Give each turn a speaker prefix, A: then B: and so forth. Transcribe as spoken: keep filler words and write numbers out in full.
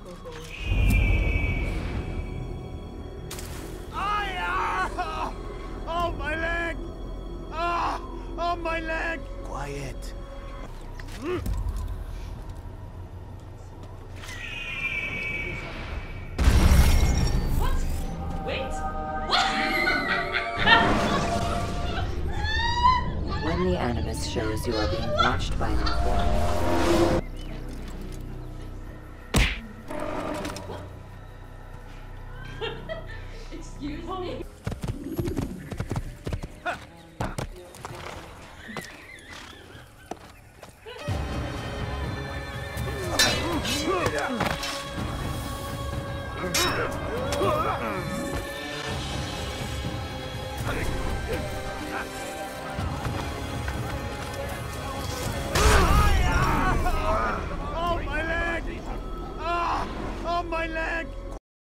A: Ah! Oh, my leg! Ah! Oh, my leg!
B: Quiet.
C: What? Wait.
D: When the Animus shows you are being watched by an informant.
C: Excuse me.
A: Oh, my leg! Ah! Oh, my leg!